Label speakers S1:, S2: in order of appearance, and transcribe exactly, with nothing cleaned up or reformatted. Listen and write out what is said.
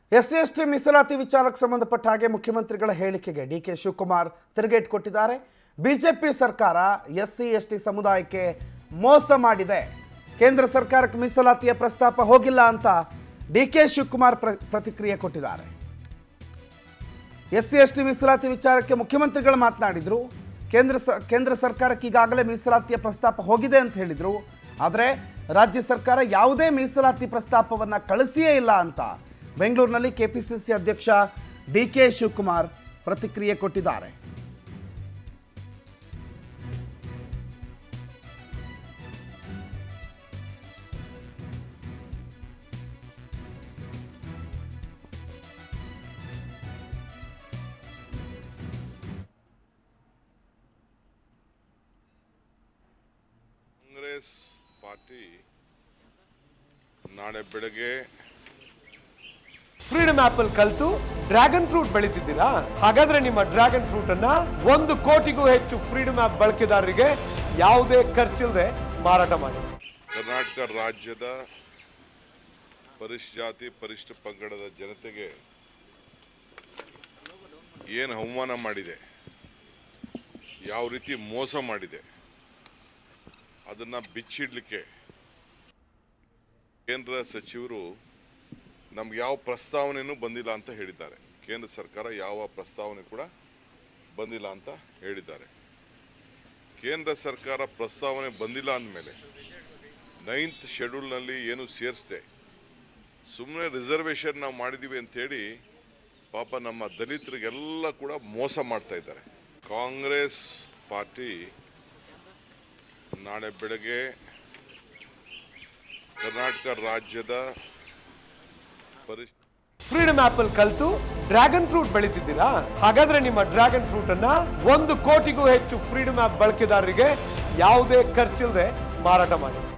S1: S C S T ಮೀಸಲಾತಿ ವಿಚಾರಕ್ಕೆ ಸಂಬಂಧಪಟ್ಟ ಹಾಗೆ ಮುಖ್ಯಮಂತ್ರಿಗಳ ಹೇಳಿಕೆಗೆ ಡಿ ಕೆ ಶಿವಕುಮಾರ್ ತಿರುಗೇಟು ಕೊಟ್ಟಿದ್ದಾರೆ. ಬಿಜೆಪಿ ಸರ್ಕಾರ ಎಸ್ ಸಿ ಎಸ್ ಟಿ ಸಮುದಾಯಕ್ಕೆ ಮೋಸ ಮಾಡಿದೆ, ಕೇಂದ್ರ ಸರ್ಕಾರಕ್ಕೆ ಮೀಸಲಾತಿಯ ಪ್ರಸ್ತಾಪ ಹೋಗಿಲ್ಲ ಅಂತ ಡಿ ಕೆ ಶಿವಕುಮಾರ್ ಪ್ರತಿಕ್ರಿಯೆ ಕೊಟ್ಟಿದ್ದಾರೆ. ಎಸ್ ಸಿ ಎಸ್ ಟಿ ಮೀಸಲಾತಿ ವಿಚಾರಕ್ಕೆ ಮುಖ್ಯಮಂತ್ರಿಗಳು ಮಾತನಾಡಿದ್ರು. ಕೇಂದ್ರ ಕೇಂದ್ರ ಸರ್ಕಾರಕ್ಕೆ ಈಗಾಗಲೇ ಮೀಸಲಾತಿಯ ಪ್ರಸ್ತಾಪ ಹೋಗಿದೆ ಅಂತ ಹೇಳಿದ್ರು. ಆದರೆ ರಾಜ್ಯ ಸರ್ಕಾರ ಯಾವುದೇ ಮೀಸಲಾತಿ ಪ್ರಸ್ತಾಪವನ್ನು ಕಳಿಸಿಯೇ ಇಲ್ಲ ಅಂತ ಬೆಂಗಳೂರಿನಲ್ಲಿ ಕೆಪಿಸಿಸಿ ಅಧ್ಯಕ್ಷ ಡಿ ಕೆ ಶಿವಕುಮಾರ್ ಪ್ರತಿಕ್ರಿಯೆ ಕೊಟ್ಟಿದ್ದಾರೆ.
S2: ಕಾಂಗ್ರೆಸ್ ಪಾರ್ಟಿ ನಾಳೆ ಬೆಳಗ್ಗೆ
S3: ಫ್ರೀಡಮ್ ಆಪಲ್ ಕಲ್ತು ಡ್ರ್ಯಾಗನ್ ಫ್ರೂಟ್ ಬೆಳೀತಿದ್ದೀರಾ? ಹಾಗಾದ್ರೆ ನಿಮ್ಮ ಡ್ರ್ಯಾಗನ್ ಫ್ರೂಟ್ ಅನ್ನ ಒಂದು ಕೋಟಿಗೂ ಹೆಚ್ಚು ಫ್ರೀಡಮ್ ಆಪ್ ಬಳಕೆದಾರರಿಗೆ ಯಾವುದೇ ಖರ್ಚಿಲ್ಲದೆ ಮಾರಾಟ ಮಾಡಿ.
S2: ಕರ್ನಾಟಕ ರಾಜ್ಯದ ಪರಿಶಿಷ್ಟ ಜಾತಿ ಪರಿಶಿಷ್ಟ ಪಂಗಡದ ಜನತೆಗೆ ಏನು ಅವಮಾನ ಮಾಡಿದೆ, ಯಾವ ರೀತಿ ಮೋಸ ಮಾಡಿದೆ, ಅದನ್ನ ಬಿಚ್ಚಿಡ್ಲಿಕ್ಕೆ ಕೇಂದ್ರ ಸಚಿವರು ನಮ್ಗೆ ಯಾವ ಪ್ರಸ್ತಾವನೆಯೂ ಬಂದಿಲ್ಲ ಅಂತ ಹೇಳಿದ್ದಾರೆ. ಕೇಂದ್ರ ಸರ್ಕಾರ ಯಾವ ಪ್ರಸ್ತಾವನೆ ಕೂಡ ಬಂದಿಲ್ಲ ಅಂತ ಹೇಳಿದ್ದಾರೆ. ಕೇಂದ್ರ ಸರ್ಕಾರ ಪ್ರಸ್ತಾವನೆ ಬಂದಿಲ್ಲ ಅಂದಮೇಲೆ ನೈನ್ತ್ ಶೆಡ್ಯೂಲ್ನಲ್ಲಿ ಏನು ಸೇರಿಸ್ದೆ ಸುಮ್ಮನೆ ರಿಸರ್ವೇಷನ್ ನಾವು ಮಾಡಿದ್ದೀವಿ ಅಂಥೇಳಿ ಪಾಪ ನಮ್ಮ ದಲಿತರಿಗೆಲ್ಲ ಕೂಡ ಮೋಸ ಮಾಡ್ತಾ ಇದ್ದಾರೆ. ಕಾಂಗ್ರೆಸ್ ಪಾರ್ಟಿ ನಾಳೆ ಬೆಳಗ್ಗೆ ಕರ್ನಾಟಕ ರಾಜ್ಯದ
S3: ಫ್ರೀಡಮ್ ಆಪಲ್ ಕಲ್ತು ಡ್ರ್ಯಾಗನ್ ಫ್ರೂಟ್ ಬೆಳೀತಿದ್ದೀರಾ? ಹಾಗಾದ್ರೆ ನಿಮ್ಮ ಡ್ರ್ಯಾಗನ್ ಫ್ರೂಟ್ ಅನ್ನ ಒಂದು ಕೋಟಿಗೂ ಹೆಚ್ಚು ಫ್ರೀಡಮ್ ಆಪ್ ಬಳಕೆದಾರರಿಗೆ ಯಾವುದೇ ಖರ್ಚಿಲ್ಲದೆ ಮಾರಾಟ ಮಾಡಿ.